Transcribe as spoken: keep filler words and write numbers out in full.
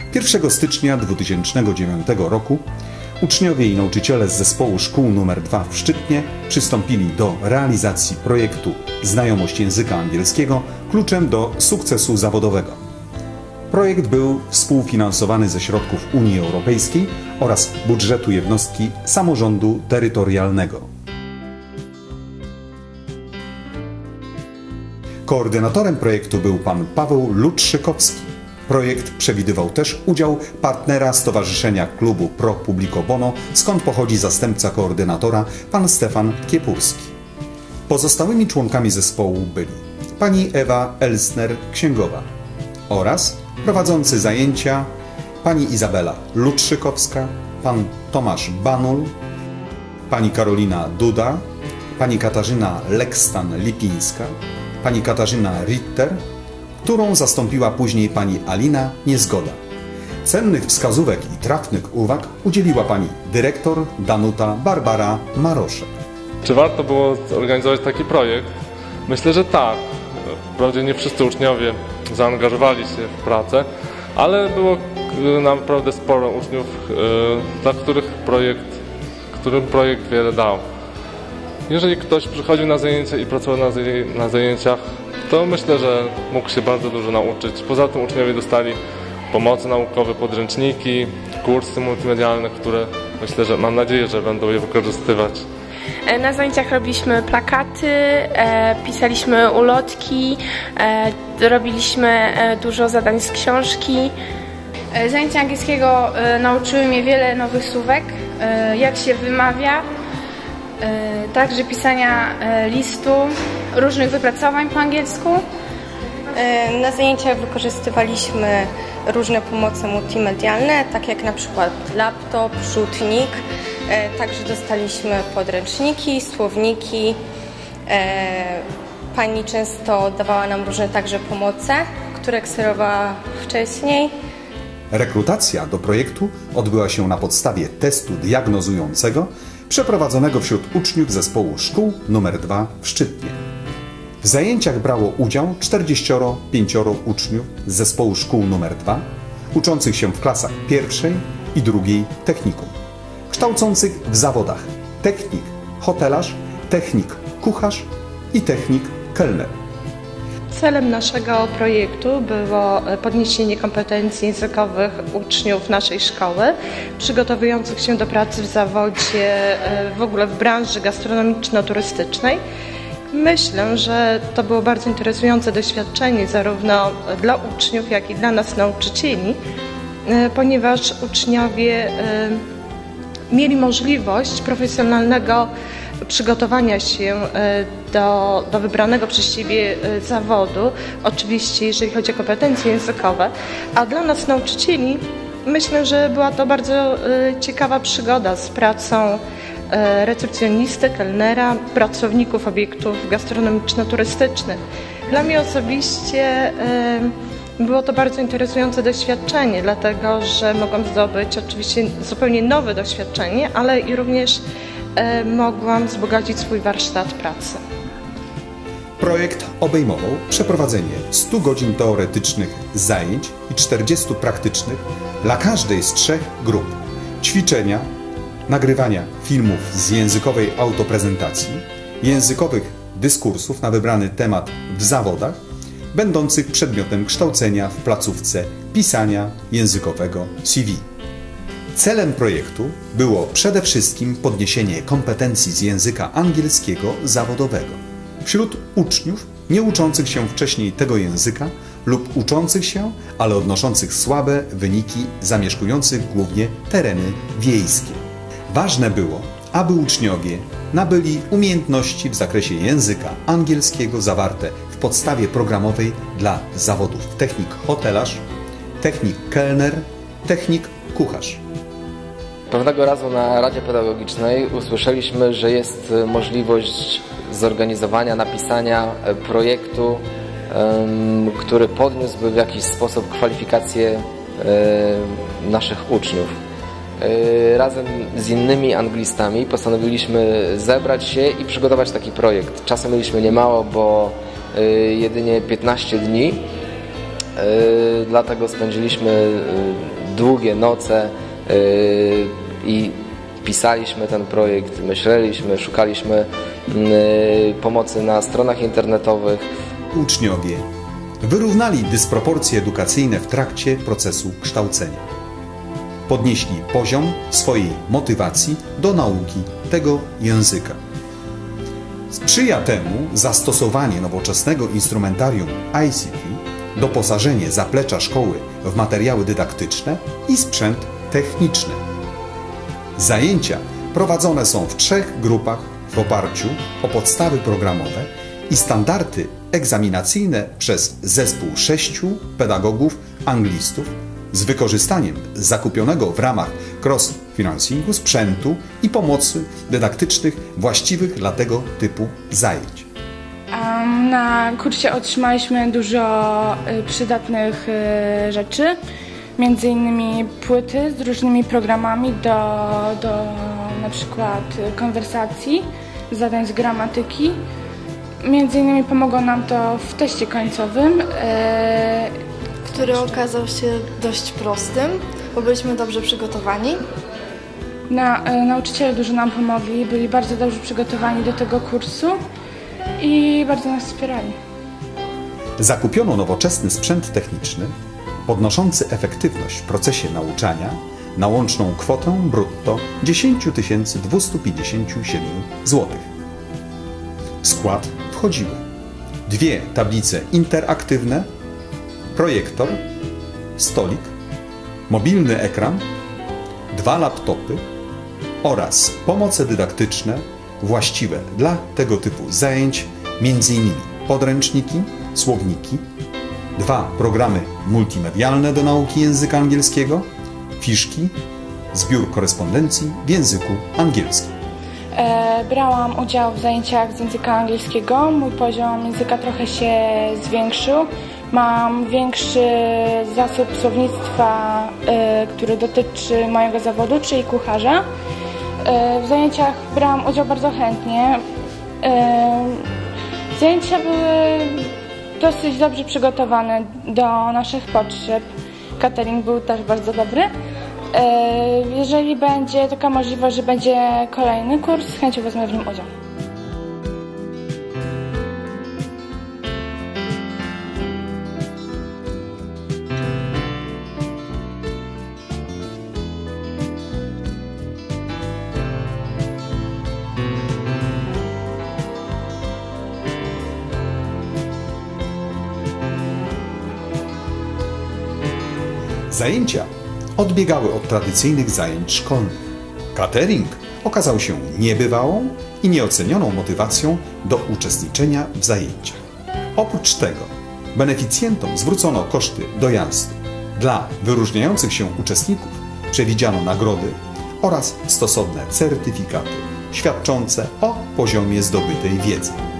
pierwszego stycznia dwutysięcznego dziewiątego roku uczniowie i nauczyciele z zespołu szkół nr dwa w Szczytnie przystąpili do realizacji projektu Znajomość języka angielskiego kluczem do sukcesu zawodowego. Projekt był współfinansowany ze środków Unii Europejskiej oraz budżetu jednostki samorządu terytorialnego. Koordynatorem projektu był pan Paweł Lutrzykowski. Projekt przewidywał też udział partnera Stowarzyszenia Klubu Pro Publico Bono, skąd pochodzi zastępca koordynatora, pan Stefan Kiepurski. Pozostałymi członkami zespołu byli pani Ewa Elsner, księgowa, oraz prowadzący zajęcia pani Izabela Lutrzykowska, pan Tomasz Banul, pani Karolina Duda, pani Katarzyna Lekstan-Lipińska, pani Katarzyna Ritter, którą zastąpiła później pani Alina Niezgoda. Cennych wskazówek i trafnych uwag udzieliła pani dyrektor Danuta Barbara Maroszek. Czy warto było zorganizować taki projekt? Myślę, że tak. Wprawdzie nie wszyscy uczniowie zaangażowali się w pracę, ale było naprawdę sporo uczniów, dla których projekt, którym projekt wiele dał. Jeżeli ktoś przychodził na zajęcia i pracował na zajęciach, to myślę, że mógł się bardzo dużo nauczyć. Poza tym uczniowie dostali pomoce naukowe, podręczniki, kursy multimedialne, które myślę, że mam nadzieję, że będą je wykorzystywać. Na zajęciach robiliśmy plakaty, pisaliśmy ulotki, robiliśmy dużo zadań z książki. Zajęcia angielskiego nauczyły mnie wiele nowych słówek, jak się wymawia, także pisania listu, różnych wypracowań po angielsku. Na zajęciach wykorzystywaliśmy różne pomoce multimedialne, tak jak na przykład laptop, rzutnik. Także dostaliśmy podręczniki, słowniki. Pani często dawała nam różne także pomoce, które kserowała wcześniej. Rekrutacja do projektu odbyła się na podstawie testu diagnozującego przeprowadzonego wśród uczniów zespołu szkół nr dwa w Szczytnie. W zajęciach brało udział czterdzieścioro pięcioro uczniów z zespołu szkół nr dwa, uczących się w klasach pierwszej i drugiej technikum, kształcących w zawodach technik hotelarz, technik kucharz i technik kelner. Celem naszego projektu było podniesienie kompetencji językowych uczniów naszej szkoły, przygotowujących się do pracy w zawodzie, w ogóle w branży gastronomiczno-turystycznej. Myślę, że to było bardzo interesujące doświadczenie zarówno dla uczniów, jak i dla nas nauczycieli, ponieważ uczniowie mieli możliwość profesjonalnego przygotowania się do, do wybranego przez siebie zawodu, oczywiście jeżeli chodzi o kompetencje językowe, a dla nas nauczycieli myślę, że była to bardzo ciekawa przygoda z pracą recepcjonisty, kelnera, pracowników obiektów gastronomiczno-turystycznych. Dla mnie osobiście było to bardzo interesujące doświadczenie, dlatego że mogłam zdobyć oczywiście zupełnie nowe doświadczenie, ale i również mogłam wzbogacić swój warsztat pracy. Projekt obejmował przeprowadzenie stu godzin teoretycznych zajęć i czterdziestu praktycznych dla każdej z trzech grup, ćwiczenia, nagrywania filmów z językowej autoprezentacji, językowych dyskursów na wybrany temat w zawodach, będących przedmiotem kształcenia w placówce pisania językowego C V. Celem projektu było przede wszystkim podniesienie kompetencji z języka angielskiego zawodowego wśród uczniów nie uczących się wcześniej tego języka lub uczących się, ale odnoszących słabe wyniki, zamieszkujących głównie tereny wiejskie. Ważne było, aby uczniowie nabyli umiejętności w zakresie języka angielskiego zawarte w podstawie programowej dla zawodów technik hotelarz, technik kelner, technik kucharz. Pewnego razu na Radzie Pedagogicznej usłyszeliśmy, że jest możliwość zorganizowania, napisania projektu, który podniósłby w jakiś sposób kwalifikacje naszych uczniów. Razem z innymi anglistami postanowiliśmy zebrać się i przygotować taki projekt. Czasu mieliśmy niemało, bo jedynie piętnaście dni, dlatego spędziliśmy długie noce i pisaliśmy ten projekt, myśleliśmy, szukaliśmy pomocy na stronach internetowych. Uczniowie wyrównali dysproporcje edukacyjne w trakcie procesu kształcenia. Podnieśli poziom swojej motywacji do nauki tego języka. Sprzyja temu zastosowanie nowoczesnego instrumentarium I C T, doposażenie zaplecza szkoły w materiały dydaktyczne i sprzęt techniczny. Zajęcia prowadzone są w trzech grupach w oparciu o podstawy programowe i standardy egzaminacyjne przez zespół sześciu pedagogów anglistów z wykorzystaniem zakupionego w ramach cross-finansingu sprzętu i pomocy dydaktycznych właściwych dla tego typu zajęć. Na kursie otrzymaliśmy dużo przydatnych rzeczy, między innymi płyty z różnymi programami do, do na przykład konwersacji, zadań z gramatyki. Między innymi pomogło nam to w teście końcowym, e... który okazał się dość prostym, bo byliśmy dobrze przygotowani. Na, e, nauczyciele dużo nam pomogli, byli bardzo dobrze przygotowani do tego kursu i bardzo nas wspierali. Zakupiono nowoczesny sprzęt techniczny podnoszący efektywność w procesie nauczania na łączną kwotę brutto dziesięć tysięcy dwieście pięćdziesiąt siedem złotych. W skład wchodziły dwie tablice interaktywne, projektor, stolik, mobilny ekran, dwa laptopy oraz pomoce dydaktyczne właściwe dla tego typu zajęć, między innymi podręczniki, słowniki, dwa programy multimedialne do nauki języka angielskiego, fiszki, zbiór korespondencji w języku angielskim. E, brałam udział w zajęciach z języka angielskiego. Mój poziom języka trochę się zwiększył. Mam większy zasób słownictwa, e, który dotyczy mojego zawodu, czyli kucharza. E, w zajęciach brałam udział bardzo chętnie. E, zajęcia były dosyć dobrze przygotowane do naszych potrzeb. Catering był też bardzo dobry. Jeżeli będzie taka możliwość, że będzie kolejny kurs, z chęcią wezmę w nim udział. Zajęcia odbiegały od tradycyjnych zajęć szkolnych. Catering okazał się niebywałą i nieocenioną motywacją do uczestniczenia w zajęciach. Oprócz tego beneficjentom zwrócono koszty dojazdu. Dla wyróżniających się uczestników przewidziano nagrody oraz stosowne certyfikaty świadczące o poziomie zdobytej wiedzy.